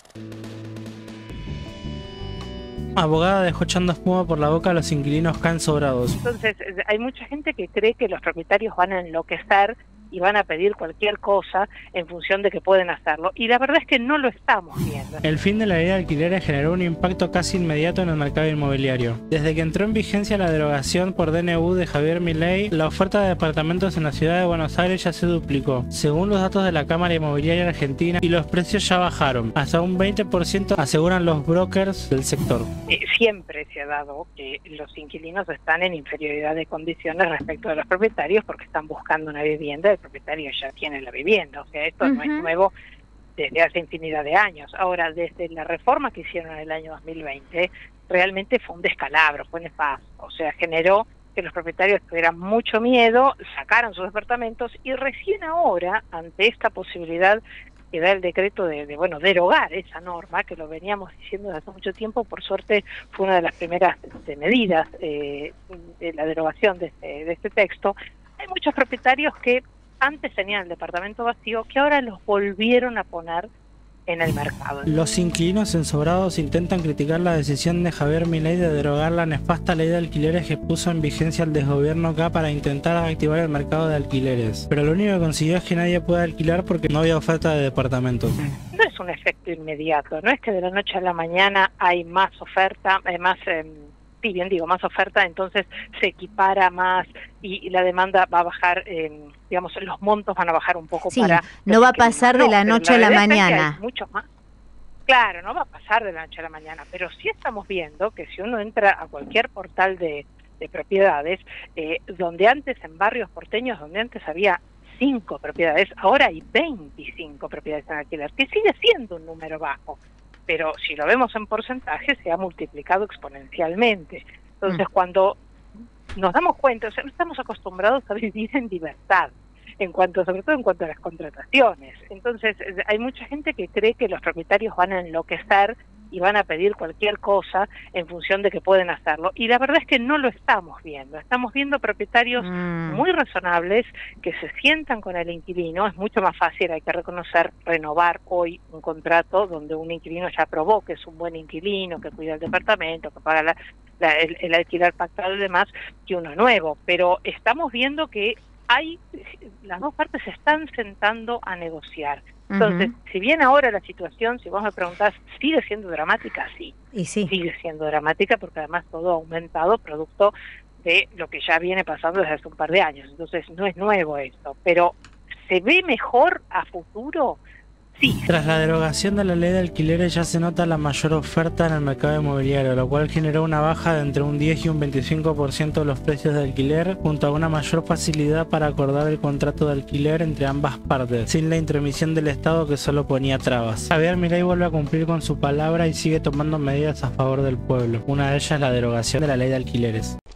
Abogada dejó echando espuma por la boca a los inquilinos caen sobrados. Entonces, hay mucha gente que cree que los propietarios van a enloquecer y van a pedir cualquier cosa en función de que pueden hacerlo. Y la verdad es que no lo estamos viendo. El fin de la ley de alquileres generó un impacto casi inmediato en el mercado inmobiliario. Desde que entró en vigencia la derogación por DNU de Javier Milei, la oferta de departamentos en la ciudad de Buenos Aires ya se duplicó, según los datos de la Cámara Inmobiliaria Argentina, y los precios ya bajaron, hasta un 20% aseguran los brokers del sector. Siempre se ha dado que los inquilinos están en inferioridad de condiciones respecto de los propietarios porque están buscando una vivienda, el propietario ya tiene la vivienda, o sea, esto no es nuevo desde hace infinidad de años. Ahora, desde la reforma que hicieron en el año 2020, realmente fue un descalabro, fue nefasto, o sea, generó que los propietarios tuvieran mucho miedo, sacaron sus departamentos y recién ahora, ante esta posibilidad que da el decreto de derogar esa norma, que lo veníamos diciendo desde hace mucho tiempo, por suerte fue una de las primeras medidas de la derogación de este texto. Hay muchos propietarios que antes tenían el departamento vacío, que ahora los volvieron a poner en el mercado. Los inquilinos ensobrados intentan criticar la decisión de Javier Milei de derogar la nefasta ley de alquileres que puso en vigencia el desgobierno acá para intentar activar el mercado de alquileres. Pero lo único que consiguió es que nadie pueda alquilar porque no había oferta de departamentos. No es un efecto inmediato, no es que de la noche a la mañana hay más oferta, más oferta, entonces se equipara más y la demanda va a bajar, los montos van a bajar un poco. Sí, no va a pasar de la noche a la mañana. Mucho más. Claro, no va a pasar de la noche a la mañana, pero sí estamos viendo que si uno entra a cualquier portal de propiedades, donde antes en barrios porteños, donde antes había 5 propiedades, ahora hay 25 propiedades en alquiler, que sigue siendo un número bajo, pero si lo vemos en porcentaje se ha multiplicado exponencialmente. Entonces, cuando nos damos cuenta, o sea, no estamos acostumbrados a vivir en libertad, sobre todo en cuanto a las contrataciones. Entonces, hay mucha gente que cree que los propietarios van a enloquecer y van a pedir cualquier cosa en función de que pueden hacerlo. Y la verdad es que no lo estamos viendo. Estamos viendo propietarios muy razonables que se sientan con el inquilino. Es mucho más fácil, hay que reconocer, renovar hoy un contrato donde un inquilino ya probó que es un buen inquilino, que cuida el departamento, que paga el alquiler pactado y demás, que uno nuevo. Pero estamos viendo que las dos partes se están sentando a negociar. Entonces, si bien ahora la situación, si vos me preguntás, ¿sigue siendo dramática? Sí. Y sí. Sigue siendo dramática porque además todo ha aumentado producto de lo que ya viene pasando desde hace un par de años. Entonces, no es nuevo esto, pero ¿se ve mejor a futuro? Sí. Tras la derogación de la ley de alquileres ya se nota la mayor oferta en el mercado inmobiliario, lo cual generó una baja de entre un 10 y un 25% de los precios de alquiler, junto a una mayor facilidad para acordar el contrato de alquiler entre ambas partes, sin la intromisión del Estado que solo ponía trabas. Javier Milei vuelve a cumplir con su palabra y sigue tomando medidas a favor del pueblo. Una de ellas es la derogación de la ley de alquileres.